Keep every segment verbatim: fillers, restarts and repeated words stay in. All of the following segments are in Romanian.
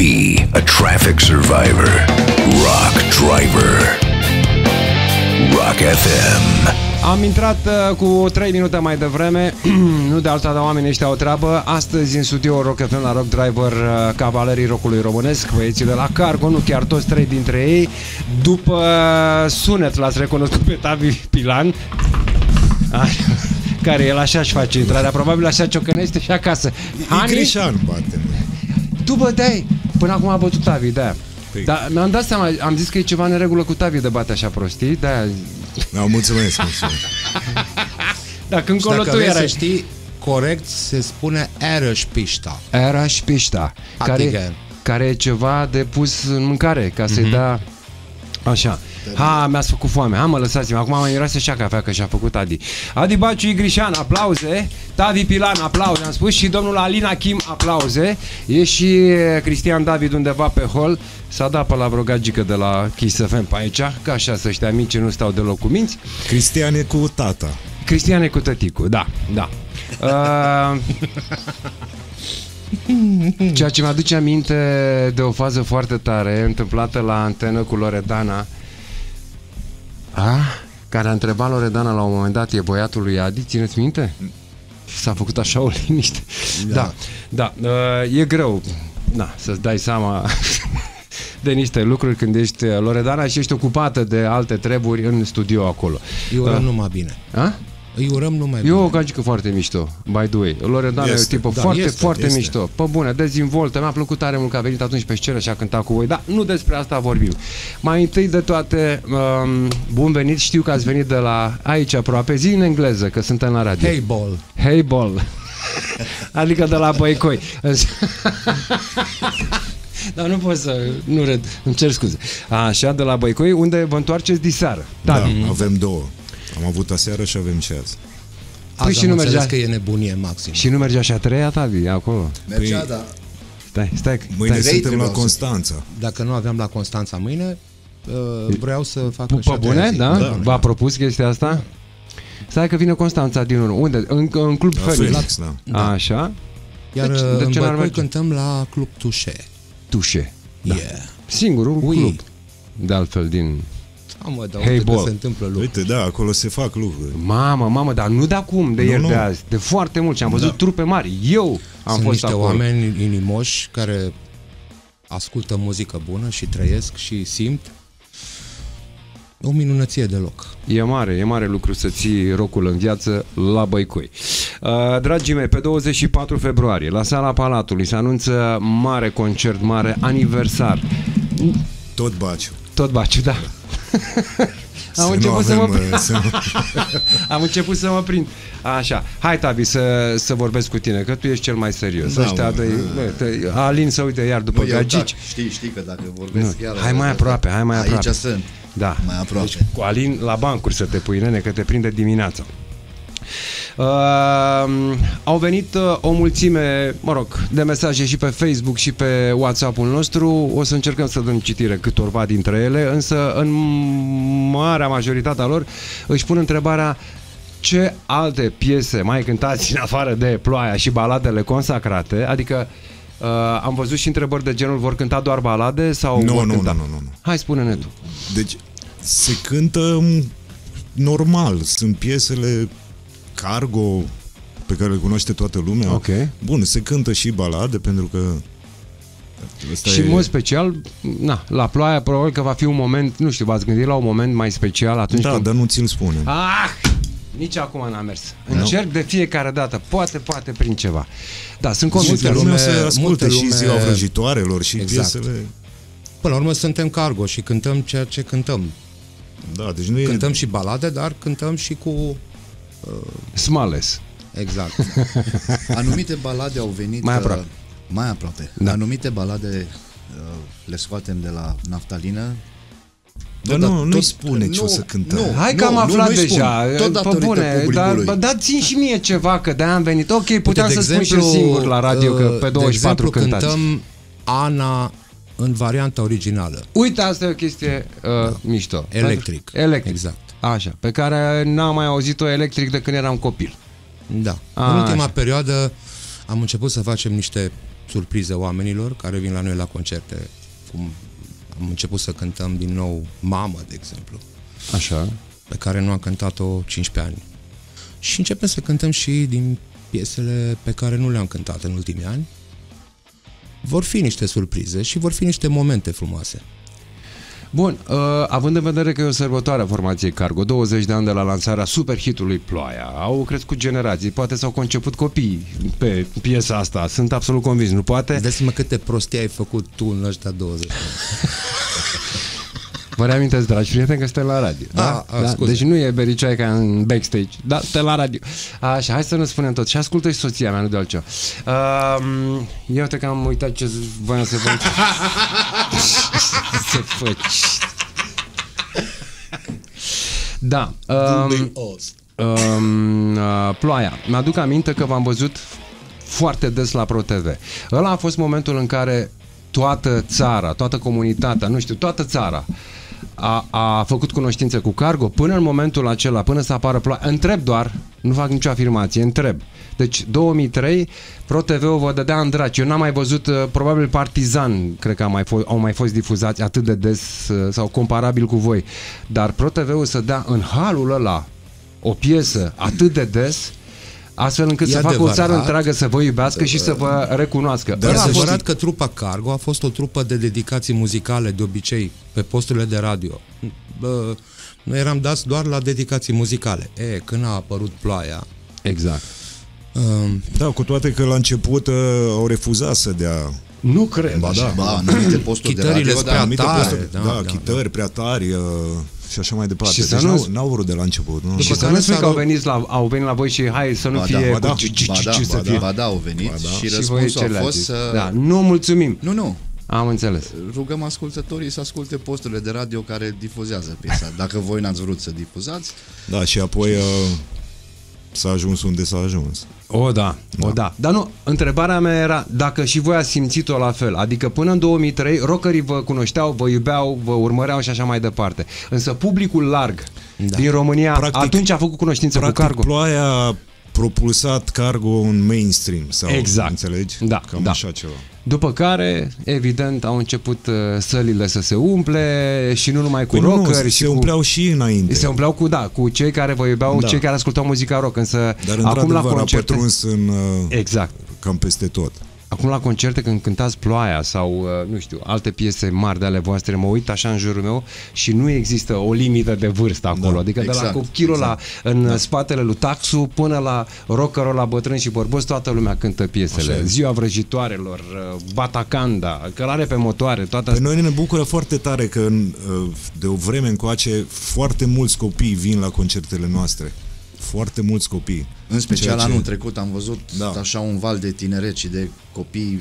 Be a traffic survivor. Rock driver. Rock F M. Am intrat uh, cu trei minute mai devreme. Nu de alta, dar oamenii ăștia au treabă. Astăzi în studio Rock F M la Rock Driver, uh, cavalerii rockului românesc, băieții de la Cargo, nu chiar toți trei dintre ei. După sunet l-ați recunoscut pe Tavi Pilan, care el așa își face intrarea, probabil așa ciocănește și acasă. E Grișan, bate. Tu băteai. Până acum a bătut Tavi, de-aia. Păi. Dar mi-am dat seama, am zis că e ceva în regulă cu Tavi de bate așa prostii, de-aia... No, mulțumesc, mulțumesc. Dacă încolo dacă tu vrei erai... să știi, corect se spune Erășpișta. Erășpișta. Care, care e ceva de pus în mâncare, ca să-i mm-hmm. da... Așa. Ha, mi-ați făcut foame. Ha, mă, lăsați-mă. Acum mă miroase așa cafea, că și-a făcut Adi. Adi Baciu Igrișan, aplauze. Tavi Pilan, aplauze, am spus. Și domnul Alin Achim, aplauze. E și Cristian David undeva pe hol. S-a dat pe la vreo gagică de la Kiss F M pe aici, ca așa să știa mici, nu stau deloc cu minți. Cristian e cu tata. Cristian e cu tăticul, da, da. Uh... Ceea ce mi-aduce aminte de o fază foarte tare întâmplată la antenă cu Loredana, a? Care a întrebat Loredana la un moment dat, e băiatul lui Adi, țineți minte? S-a făcut așa o liniște. Da, da, da. Uh, e greu, da, să-ți dai seama de niște lucruri când ești Loredana și ești ocupată de alte treburi în studio acolo. Eu urăm uh, numai bine. A? Îi urăm numai bine. E o gagică foarte mișto, by the way. Loredana este, e o tipă da, foarte, este, foarte este. mișto. Pe bune, dezvoltă. Mi-a plăcut tare mult că a venit atunci pe scenă și a cântat cu voi. Dar nu despre asta vorbim. Mai întâi de toate, um, bun venit. Știu că ați venit de la aici aproape. Zi în engleză, că suntem la radio. Hey ball. Hey ball. Adică de la Băicoi. Dar nu pot să... Nu râd. Îmi cer scuze. Așa, de la Băicoi, unde vă întoarceți diseară. Da, da, avem două. Am avut aseară și avem și azi. Păi azi și nu mergea că e nebunie maxim. Și nu mergea și a treia, Tavi, acolo. Mergea, păi, da. Stai, stai. Mâine stai. suntem la Constanța. Dacă nu aveam la Constanța mâine, vreau să fac P- Pe bune, da? da? V-a propus chestia asta? Stai că vine Constanța din urmă. Unde? În, în Club la Felix. Da. Da. Așa. Iar deci, în de Băicoi cântăm la Club Tușe. Tușe. Da. Yeah. Singurul Ui. club. De altfel din... Mă, dar Hey, uite că se întâmplă lucruri. Uite, da, acolo se fac lucruri. Mamă, mamă, dar nu de acum, de nu, ieri, nu. de azi. De foarte mult. Și am văzut da. trupe mari. Eu am Sunt fost niște acolo. oameni inimoși care ascultă muzică bună și trăiesc și simt o minunăție de loc. E mare, e mare lucru să ții rockul în viață la Băicoi. Uh, dragii mei, pe douăzeci și patru februarie, la Sala Palatului, se anunță mare concert, mare aniversar. Tot Baciu. Tot Baciu, da. Am să început să mă prind. Să nu... Am început să mă prind. Așa, hai Tavi să, să vorbesc cu tine, că tu ești cel mai serios. Da, Ăștia doi, bă, Alin să uite iar după gagici. Știi, știi că dacă vorbesc nu. chiar... Hai mai aproape, hai mai aproape. Aici sunt. Da. Mai aproape. Deci, cu Alin la bancuri să te pui, nene, că te prinde dimineața. Uh, au venit uh, o mulțime, mă rog, de mesaje și pe Facebook și pe WhatsApp-ul nostru. O să încercăm să dăm citire câtorva dintre ele, însă în marea majoritatea lor își pun întrebarea: ce alte piese mai cântați în afară de Ploaia și baladele consacrate? Adică uh, am văzut și întrebări de genul: vor cânta doar balade sau nu, vor nu, cânta? Nu, nu, nu. Hai, spune-ne tu. Deci se cântă normal, sunt piesele Cargo pe care le cunoaște toată lumea. Okay. Bun, se cântă și balade pentru că și în e... mod special, na, la Ploaia probabil că va fi un moment, nu știu, v-ați gândit la un moment mai special atunci da, când... dar nu ți-l spunem. Ah! Nici acum n-a mers. Încerc no. de fiecare dată, poate, poate prin ceva. Da, sunt convins că lumea se ascultă lume... și ziua vrăjitoarelor și exact. piesele. Până la urmă suntem Cargo și cântăm ceea ce cântăm. Da, deci nu e... Cântăm și balade, dar cântăm și cu... Uh... Smales. Exact. Anumite balade au venit... Mai aproape. Uh, mai aproape. Da. Anumite balade uh, le scoatem de la naftalină. Dar nu, nu-i spune ce o să cântăm. Nu, Hai că nu, am aflat nu, deja. Tot datorită bune, publicului. dar dați-mi și mie ceva, că de-aia am venit. Ok, puteam Uite, să spun exemplu, și eu singur la radio că pe douăzeci și patru de exemplu, cântați. cântăm Ana în varianta originală. Uite, asta e o chestie uh, da. mișto. Electric. Electric. Exact. Așa, pe care n-am mai auzit-o electric de când eram copil. Da. A, în ultima așa. perioadă am început să facem niște surprize oamenilor care vin la noi la concerte, cum am început să cântăm din nou Mamă, de exemplu, Așa. pe care nu am cântat-o cincisprezece ani. Și începem să cântăm și din piesele pe care nu le-am cântat în ultimii ani. Vor fi niște surprize și vor fi niște momente frumoase. Bun, uh, având în vedere că e o sărbătoare a formației Cargo, douăzeci de ani de la lansarea superhitului Ploaia, au crescut generații, poate s-au conceput copii pe piesa asta, sunt absolut convins, nu poate? Vedeți-mă câte prostii ai făcut tu în ăștia douăzeci. Vă reamintesc, dragi prieteni, că suntem la radio. Da? A, a, Da? Deci nu e bericai ca în backstage, da, suntem la radio. Așa, hai să ne spunem tot. Și ascultă și soția mea, nu de altceva. Uh, eu uite că am uitat ce voiam să vă... să faci. Da. Um, um, uh, Ploaia. Mi-aduc aminte că v-am văzut foarte des la ProTV. Ăla a fost momentul în care toată țara, toată comunitatea, nu știu, toată țara a, a făcut cunoștință cu Cargo până în momentul acela, până să apară Ploaia. Întreb doar, nu fac nicio afirmație, întreb. Deci două mii trei, ProTV-ul vă dădea în draci. Eu n-am mai văzut, probabil Partizan, cred că au mai, fost, au mai fost difuzați atât de des sau comparabil cu voi. Dar ProTV-ul să dea în halul ăla o piesă atât de des, astfel încât E să facă o adevărat. țară întreagă să vă iubească și să vă recunoască. Dar Ăla e a fost- adevărat că trupa Cargo a fost o trupă de dedicații muzicale, de obicei, pe posturile de radio. Bă, noi eram dați doar la dedicații muzicale. E, când a apărut Ploaia... Exact. Um, Da, cu toate că la început uh, au refuzat să dea Nu cred. Ba da. Ba, anumite posturi de Chitările radio, spre dar anumite tare, posturi, da, da, da, da, chitări prea tari uh, și așa mai departe. Și să Deci nu- n-au, n-au vrut de la început. Nu? Și După să care nu spui s-a că au rog- venit, la, au venit la voi și hai să nu Ba fie da, cu ba da, ci- ci- ba ci- da, ci să ba fie. da, ba da, au venit Ba da. și Și voi răspunsul ce a le-ați fost zis? să... Da, nu mulțumim. Nu, nu. Am înțeles. Rugăm ascultătorii să asculte posturile de radio care difuzează piesa. Dacă voi n-ați vrut să difuzați, Da, și apoi uh, s-a ajuns unde s-a ajuns. O, da, o, da. Dar nu, întrebarea mea era dacă și voi ați simțit-o la fel. Adică până în două mii trei, rockerii vă cunoșteau, vă iubeau, vă urmăreau și așa mai departe. Însă publicul larg Da. din România Practic- atunci a făcut cunoștință Practic, cu Cargo. Ploaia a propulsat Cargo în mainstream sau, Exact. înțelegi? Da, Cam da. așa ceva. După care, evident, au început uh, sălile să se umple și nu numai cu Păi nu, rockeri. se și cu... umpleau și înainte. Se umpleau cu, da, cu cei care vă iubeau, Da. cei care ascultau muzica rock, însă Dar acum la într-adevăr a concerte... pătruns în, uh, Exact. cam peste tot. Acum la concerte când cântați Ploaia sau, uh, nu știu, alte piese mari de ale voastre, mă uit așa în jurul meu și nu există o limită de vârstă acolo. Da, Adică de la exact, copilul exact. la, în da. spatele lui Taxu până la rockerul la bătrân și bărbos, toată lumea cântă piesele. Așa e. Ziua vrăjitoarelor, uh, Batacanda, Călare pe motoare, toate Pe astea. noi ne bucură foarte tare că în, uh, de o vreme încoace foarte mulți copii vin la concertele noastre. Foarte mulți copii. în special Ceea ce- anul trecut am văzut Da. așa un val de tineret și de copii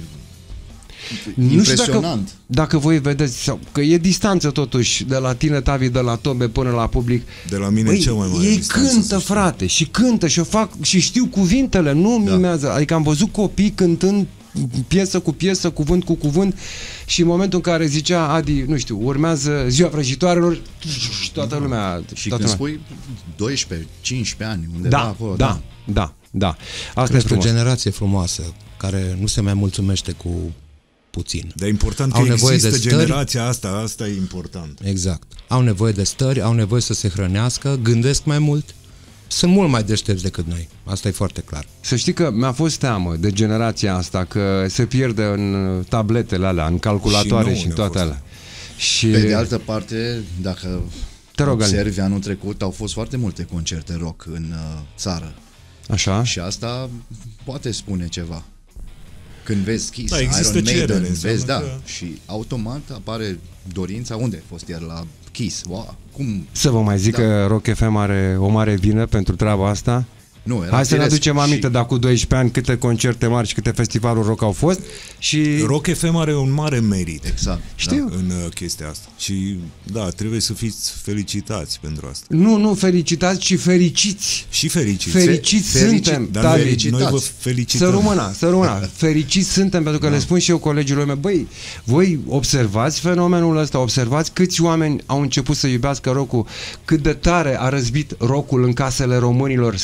Nu știu dacă, impresionant. dacă voi vedeți, sau, că e distanță totuși de la tine, Tavi, de la Tobe până la public. De la mine Băi, cel mai mare ei distanță, să cântă, știi. frate, și cântă și o fac și știu cuvintele, nu Da. mimează. Adică am văzut copii cântând piesă cu piesă, cuvânt cu cuvânt și în momentul în care zicea Adi, nu știu, urmează Ziua vrăjitoarelor, toată lumea... Și toată când lumea. spui doisprezece cincisprezece ani, undeva Da, acolo, da, da, da. Asta e este o frumos. generație frumoasă, care nu se mai mulțumește cu puțin. Dar e important că Au nevoie există de stări. generația asta, asta e important. Exact. Au nevoie de stări, au nevoie să se hrănească, gândesc mai mult, sunt mult mai deștepți decât noi. Asta e foarte clar. Să știi că mi-a fost teamă de generația asta că se pierde în tabletele alea, în calculatoare nouă și, în ne-a toate fost. alea. Și Pe de altă parte, dacă Te rog, Ali. observi, anul trecut au fost foarte multe concerte rock în uh, țară. Așa? Și asta poate spune ceva. Când vezi Kiss, Da, există Iron cerere, Maiden, înseamnă vezi, da, că- și automat apare dorința. Unde ai fost iar la Kiss? Wow, cum? Să vă mai zic Da. că Rock F M are o mare vină pentru treaba asta. Nu, era Hai să ne firesc aducem aminte, și- dar cu doisprezece ani câte concerte mari și câte festivaluri rock au fost și Rock F M are un mare merit Exact. Știu. în uh, chestia asta. Și da, trebuie să fiți felicitați pentru asta. nu, nu fericitați, ci fericiți. Și fericiți. Fericiți fericit, suntem, Dar Tavi. noi, Felicitați. noi vă felicităm. Să rămână, să rămână. Fericiți suntem pentru că le spun și eu colegilor mei, băi, voi observați fenomenul ăsta, observați câți oameni au început să iubească rock-ul, cât de tare a răzbit rock-ul în casele românilor și cât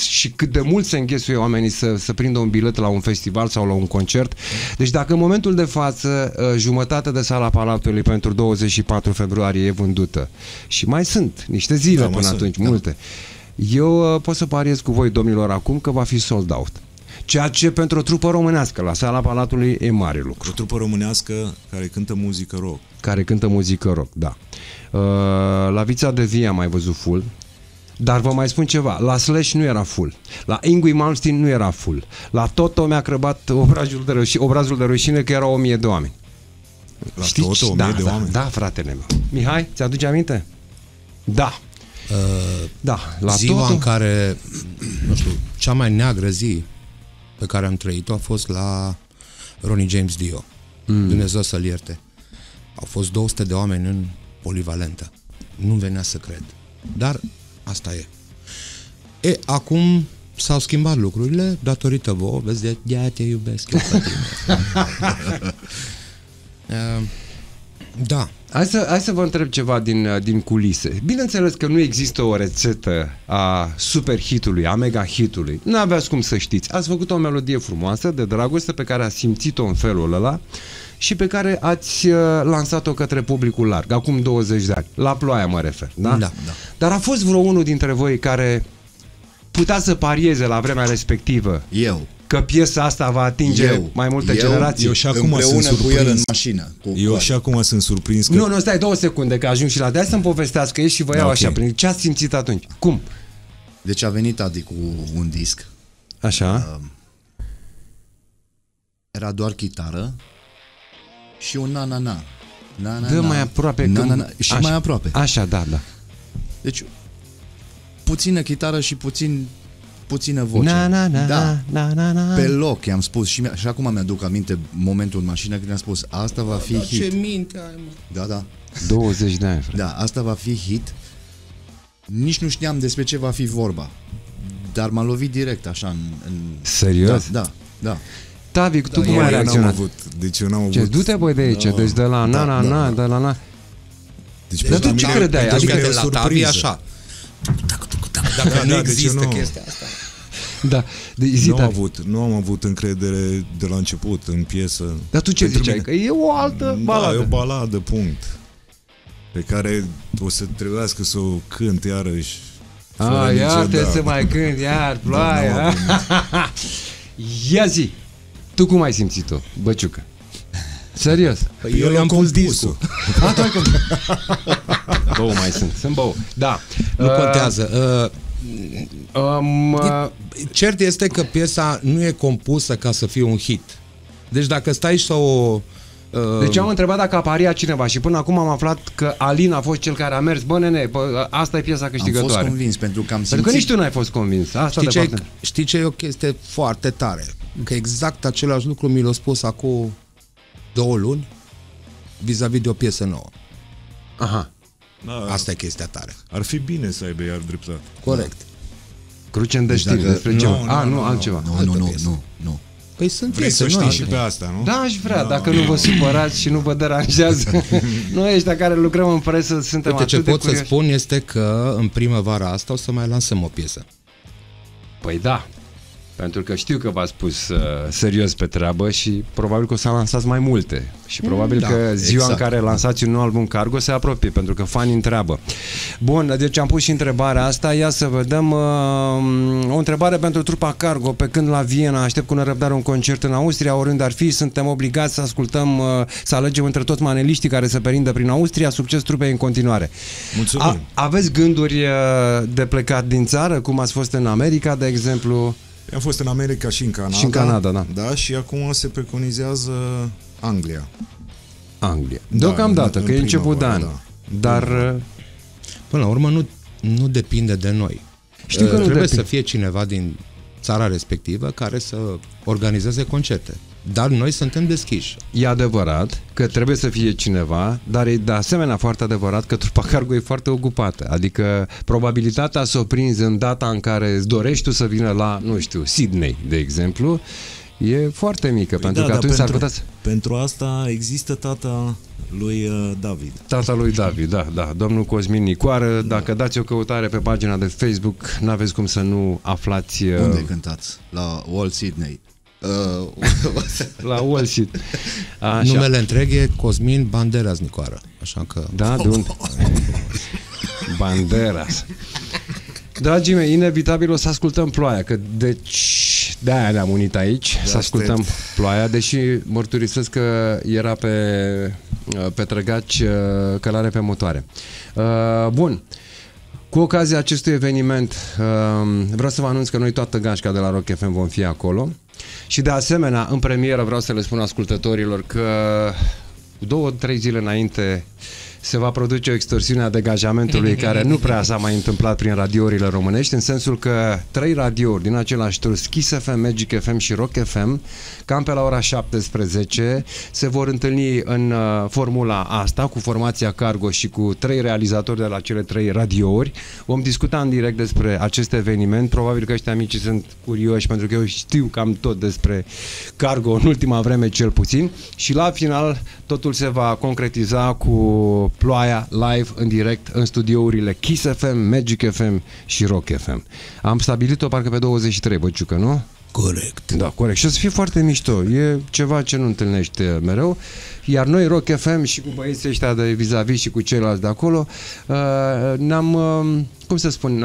cât de mult se înghesuie oamenii să, să prindă un bilet la un festival sau la un concert. Deci dacă în momentul de față jumătate de sala Palatului pentru douăzeci și patru februarie e vândută și mai sunt niște zile da, până atunci, sunt, multe, da. Eu pot să pariez cu voi, domnilor, acum că va fi sold out. Ceea ce pentru o trupă românească la sala Palatului e mare lucru. O trupă românească care cântă muzică rock. Care cântă muzică rock, da. Uh, la Vița de Vie am mai văzut full. Dar vă mai spun ceva, la Slash nu era full, la Yngwie Malmsteen nu era full, la Toto mi-a crăbat obrazul de, rușine, obrazul de rușine că erau o mie de oameni. La Știți? Toto o mie da, de da, oameni? Da, fratele meu. Mihai, ți-aduce aminte? Da. Uh, da, la ziua Toto... în care, nu știu, cea mai neagră zi pe care am trăit-o a fost la Ronnie James Dio. Mm. Dumnezeu să-l ierte. Au fost două sute de oameni în polivalentă. Nu venea să cred. Dar asta e. E, acum s-au schimbat lucrurile datorită vouă. Vezi, de de te iubesc eu pe tine. uh, da. Hai să, hai să vă întreb ceva din, din culise. Bineînțeles că nu există o rețetă a super hitului, a mega hitului. Nu aveați cum să știți. Ați făcut o melodie frumoasă de dragoste pe care ați simțit-o în felul ăla și pe care ați uh, lansat-o către publicul larg, acum douăzeci de ani. La Ploaia mă refer, da? Da, da. Dar a fost vreo unul dintre voi care putea să parieze la vremea respectivă Eu. că piesa asta va atinge eu, mai multe eu, generații? Eu și acum sunt surprins. cu el în mașină. Cu eu coare. și acum sunt surprins că... Nu, nu, stai două secunde că ajung și la de să-mi povestească ei și vă iau da, așa. okay. Prin ce ați simțit atunci? Cum? Deci a venit Adi cu un disc. Așa. Uh, era doar chitară și un na-na-na. Na-na-na. Dă mai aproape. Na-na-na. Când... Și așa, mai aproape. Așa, da, da. Deci puțină chitară și puțin puțină voce. Na, na, na, da. na, na, na. Pe loc i-am spus și, și acum mi-aduc aminte momentul în mașină când i-am spus asta va fi da, hit. Ce minte ai, mă. Da, da. douăzeci de ani, frate. Da, asta va fi hit. Nici nu știam despre ce va fi vorba. Dar m-a lovit direct așa în... în... Serios? Da, da, da. Tavi, tu Da, cum eu- ai eu reacționat? avut, deci eu n-am avut... Ce, du-te băi de aici, Da. deci de la na, na, Da, na, da. de la na. Deci Dar pentru tu ce mine- credeai? pentru Adică mine e la o Tavi surpriză. așa. Dacă Dacă nu există nu, chestia asta. Da, de, zi, nu, am Tavi. avut, nu am avut încredere de la început în piesă. Dar tu ce Pentru ziceai? mine- Că e o altă baladă. Da, e o baladă, punct. Pe care o să trebuiască să o cânt iarăși. fără A, nicio- iar te da. să mai cânt, iar, Da, ploaia. n-am Ia zi, tu cum ai simțit-o, Băciucă? Serios? Păi eu i-am pus discul. A, tu ai cum? Bău mai sunt, sunt bău. Da. Nu Uh, contează. Uh, Um, uh, Cert este că piesa nu e compusă ca să fie un hit. Deci dacă stai să o... Uh, deci am întrebat dacă a pariat cineva și până acum am aflat că Alin a fost cel care a mers. Bă, nene, bă, asta e piesa Am fost câștigătoare. convins pentru că am simțit... Pentru că nici tu n-ai fost convins. Asta știi, de ce e, fapt. știi ce e o chestie foarte tare? Că exact același lucru mi l-a spus acum două luni vis-a-vis de o piesă nouă. Aha. Da, Asta e chestia tare. ar fi bine să aibă iar dreptate. Corect. Cruce în destin. dacă- Despre Nu, ce? nu, A, nu, nu, nu, altceva. Nu, nu, Altă nu, piesă. nu, nu. Păi sunt Vrei să piese știi noi. și pe asta, nu? Da, aș vrea, dacă nu vă supărați și nu vă deranjează. Noi ăștia care lucrăm în presă suntem Uite, ce atât de pot să curioși. spun este că în primăvara asta o să mai lansăm o piesă. Păi da, pentru că știu că v-ați pus uh, serios pe treabă și probabil că o să lansați mai multe. Și probabil da, că ziua exact. în care lansați un nou album Cargo se apropie, pentru că fanii întreabă. Bun, deci am pus și întrebarea asta. Ia să vedem. Uh, o întrebare pentru trupa Cargo. Pe când la Viena aștept cu nerăbdare un concert în Austria, oriunde ar fi, suntem obligați să ascultăm, uh, să alegem între toți maneliștii care se perindă prin Austria. Succes trupei în continuare. Mulțumim. A, aveți gânduri uh, de plecat din țară, cum ați fost în America, de exemplu? Am fost în America și în Canada. Și în Canada, da. Da, și acum se preconizează Anglia. Anglia. Da, Deocamdată, în- că e în început de an. primăvară, Dar uh, Până la urmă nu, nu depinde de noi. Știu că Uh, nu trebuie depinde. să fie cineva din țara respectivă care să organizeze concerte. Dar noi suntem deschiși. e adevărat că trebuie să fie cineva, dar e de asemenea foarte adevărat că trupa Cargo e foarte ocupată. Adică probabilitatea să o prinzi în data în care îți dorești tu să vină la, nu știu, Sydney, de exemplu, e foarte mică, pentru da, că dar atunci s-ar pentru, putea să... pentru asta există, tata, Lui uh, David. Tata lui David, da, da, domnul Cosmin Nicoară. Dacă dați o căutare pe pagina de Facebook, n-aveți cum să nu aflați... Uh... Unde ai cântat? La Walt Sydney. Uh, la Wall Street. Așa. Numele întreg e Cosmin Banderas Nicoară. Așa că... Da, de unde? Banderas. Dragii mei, inevitabil o să ascultăm Ploaia, că deci de-aia ne-am unit aici, de să ascultăm aștept. Ploaia, deși mărturisesc că era pe, pe trăgaci călare pe motoare. Bun. Cu ocazia acestui eveniment vreau să vă anunț că noi toată gașca de la Rock F M vom fi acolo și de asemenea în premieră vreau să le spun ascultătorilor că două, trei zile înainte se va produce o extorsiune a degajamentului care nu prea s-a mai întâmplat prin radiourile românești, în sensul că trei radiouri din același tur, Kiss F M, Magic F M și Rock F M, cam pe la ora șaptesprezece, se vor întâlni în uh, formula asta, cu formația Cargo și cu trei realizatori de la cele trei radiouri. Vom discuta în direct despre acest eveniment. Probabil că ăștia amicii sunt curioși, pentru că eu știu cam tot despre Cargo în ultima vreme cel puțin. Și la final totul se va concretiza cu Ploaia live în direct în studiourile Kiss F M, Magic F M și Rock F M. Am stabilit-o parcă pe douăzeci și trei, Băciucă, nu? Corect. Da, corect. Și o să fie foarte mișto. E ceva ce nu întâlnești mereu. Iar noi, Rock F M, și cu băieții ăștia de vis-a-vis și cu ceilalți de acolo, ne-am, cum să spun,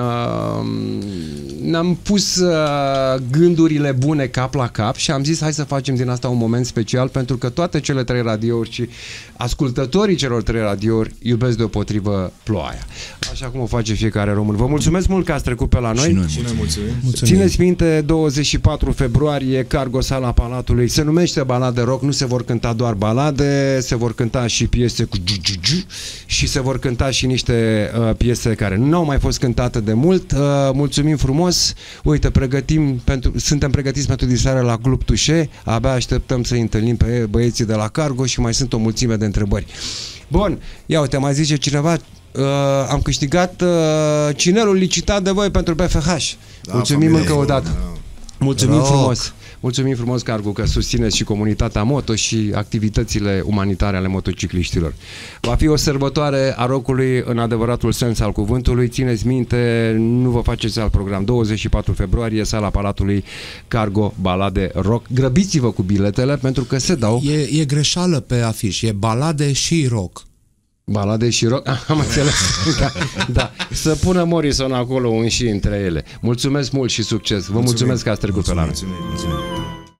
ne-am pus gândurile bune cap la cap și am zis hai să facem din asta un moment special, pentru că toate cele trei radiouri și ascultătorii celor trei radiouri iubesc deopotrivă Ploaia. Așa cum o face fiecare român. Vă mulțumesc mult că ați trecut pe la noi. Și noi, și noi mulțumim. mulțumim. Țineți minte, douăzeci și patru februarie, Cargo, Sala Palatului. Se numește balade rock, nu se vor cânta doar balade, se vor cânta și piese cu giu-giu-giu și se vor cânta și niște uh, piese care nu au mai fost cântate de mult. Uh, mulțumim frumos. Uite, pregătim pentru, suntem pregătiți pentru diseară la Club Tușe. Abia așteptăm să-i întâlnim pe băieții de la Cargo și mai sunt o mulțime de întrebări. Bun, ia uite, mai zice cineva, uh, am câștigat uh, cinelul licitat de voi pentru B F H. Da, mulțumim încă o dată. Da. Mulțumim Rock. frumos. Mulțumim frumos, Cargo, că susțineți și comunitatea moto și activitățile umanitare ale motocicliștilor. Va fi o sărbătoare a rockului în adevăratul sens al cuvântului. Țineți minte, nu vă faceți alt program. douăzeci și patru februarie, Sala Palatului, Cargo, balade rock. Grăbiți-vă cu biletele pentru că se dau. E, e greșeală pe afiș, e balade și rock. Balade și rock? Am înțeles. Da, da. Să pună Morrison acolo un și între ele. Mulțumesc mult și succes. Vă mulțumim. mulțumesc că ați trecut mulțumim, pe la noi. Mulțumim, mulțumim.